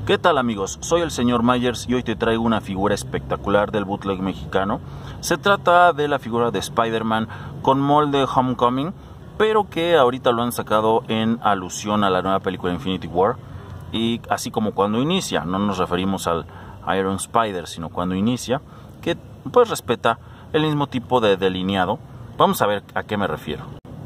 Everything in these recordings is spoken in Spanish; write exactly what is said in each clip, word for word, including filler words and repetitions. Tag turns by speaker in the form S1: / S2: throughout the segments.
S1: ¿Qué tal, amigos? Soy el señor Myers y hoy te traigo una figura espectacular del bootleg mexicano. Se trata de la figura de Spider-Man con molde Homecoming, pero que ahorita lo han sacado en alusión a la nueva película Infinity War. Y así como cuando inicia, no nos referimos al Iron Spider, sino cuando inicia, que pues respeta el mismo tipo de delineado. Vamos a ver a qué me refiero.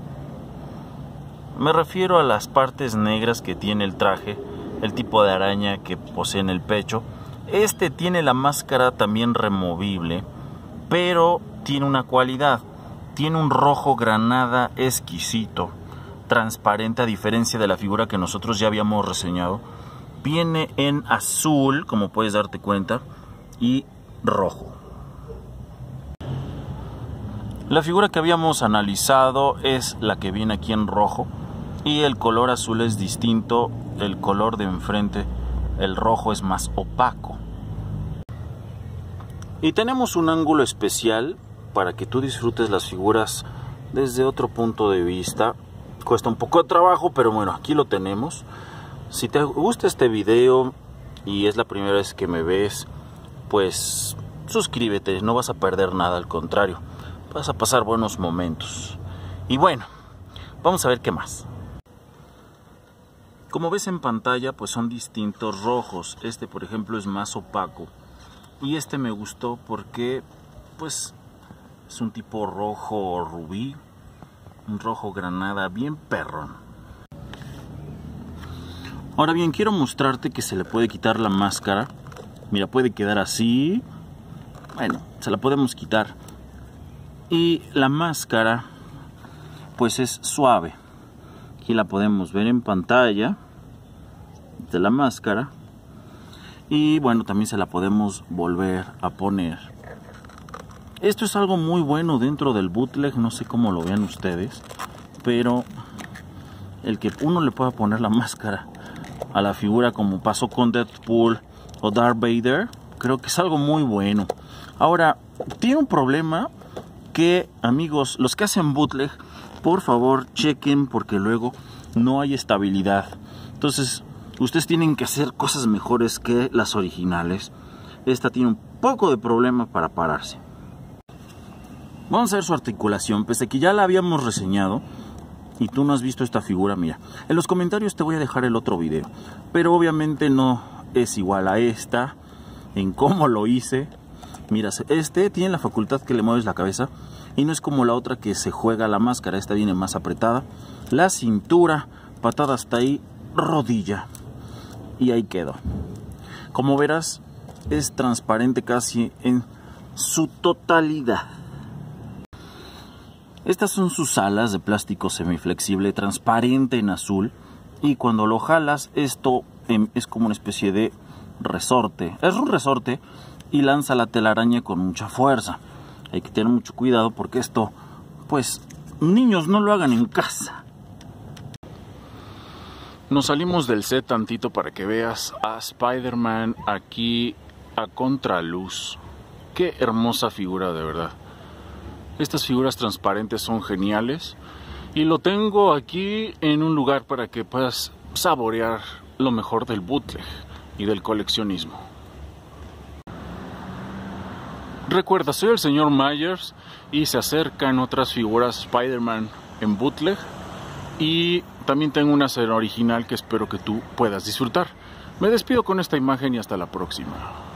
S1: Me refiero a las partes negras que tiene el traje, el tipo de araña que posee en el pecho. Este tiene la máscara también removible, pero tiene una cualidad. Tiene un rojo granada exquisito, transparente, a diferencia de la figura que nosotros ya habíamos reseñado. Viene en azul, como puedes darte cuenta, y rojo. La figura que habíamos analizado es la que viene aquí en rojo, y el color azul es distinto. El color de enfrente, el rojo, es más opaco. Y tenemos un ángulo especial para que tú disfrutes las figuras desde otro punto de vista. Cuesta un poco de trabajo, pero bueno, aquí lo tenemos. Si te gusta este video y es la primera vez que me ves, pues suscríbete, no vas a perder nada, al contrario, vas a pasar buenos momentos. Y bueno, vamos a ver qué más. Como ves en pantalla, pues son distintos rojos. Este, por ejemplo, es más opaco. Y este me gustó porque, pues, es un tipo rojo rubí. Un rojo granada bien perrón. Ahora bien, quiero mostrarte que se le puede quitar la máscara. Mira, puede quedar así. Bueno, se la podemos quitar. Y la máscara, pues, es suave. Aquí la podemos ver en pantalla de la máscara. Y bueno, también se la podemos volver a poner. Esto es algo muy bueno dentro del bootleg. No sé cómo lo vean ustedes, pero el que uno le pueda poner la máscara a la figura, como pasó con Deadpool o Darth Vader, creo que es algo muy bueno. Ahora, tiene un problema que, amigos, los que hacen bootleg, por favor chequen, porque luego no hay estabilidad. Entonces ustedes tienen que hacer cosas mejores que las originales. Esta tiene un poco de problema para pararse. Vamos a ver su articulación. Pese a que ya la habíamos reseñado y tú no has visto esta figura, mira, en los comentarios te voy a dejar el otro video, pero obviamente no es igual a esta en cómo lo hice. Mira, este tiene la facultad que le mueves la cabeza y no es como la otra que se juega la máscara. Esta viene más apretada. La cintura, patada hasta ahí, rodilla. Y ahí quedó. Como verás, es transparente casi en su totalidad. Estas son sus alas de plástico semiflexible, transparente en azul. Y cuando lo jalas, esto es como una especie de resorte. Es un resorte y lanza la telaraña con mucha fuerza. Hay que tener mucho cuidado porque esto, pues, niños, no lo hagan en casa. Nos salimos del set tantito para que veas a Spider-Man aquí a contraluz. Qué hermosa figura, de verdad. Estas figuras transparentes son geniales. Y lo tengo aquí en un lugar para que puedas saborear lo mejor del bootleg y del coleccionismo. Recuerda, soy el señor Myers y se acercan otras figuras Spider-Man en bootleg. Y también tengo una serie original que espero que tú puedas disfrutar. Me despido con esta imagen y hasta la próxima.